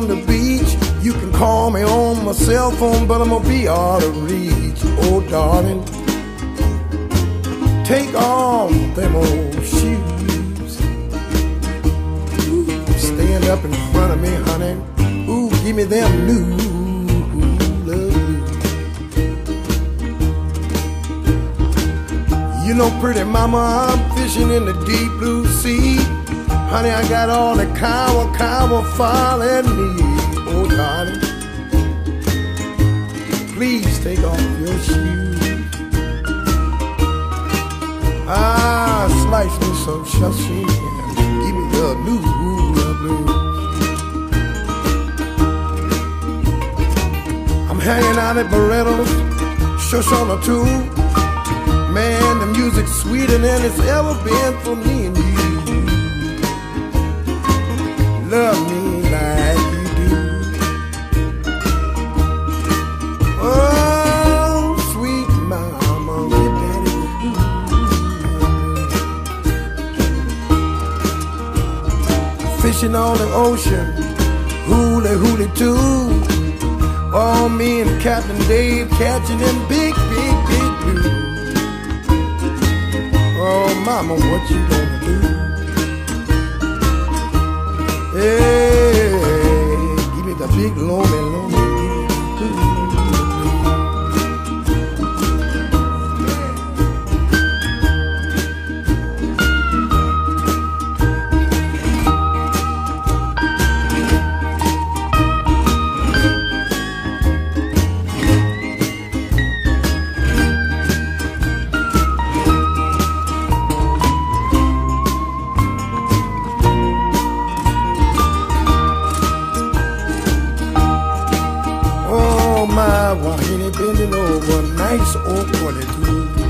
on the beach. You can call me on my cell phone, but I'm gonna be out of reach. Oh, darling, take off them old shoes. Ooh, stand up in front of me, honey. Ooh, give me them new love blues. You know, pretty mama, I'm fishing in the deep blue sea. Honey, I got all the cow following me. Oh, darling, please take off your shoes. Ah, slice me some sashimi and give me the new blues. I'm hanging out at Barretto's, Shoshana too. Man, the music's sweeter than it's ever been for me and you. Love me like you do. Oh, sweet mama, your daddy. Fishing on the ocean, hooly too. Oh, me and Captain Dave catching them big blues. Oh, mama, what you gonna do? Hey, give me the big lonely. Wahine bending over, nice old 42.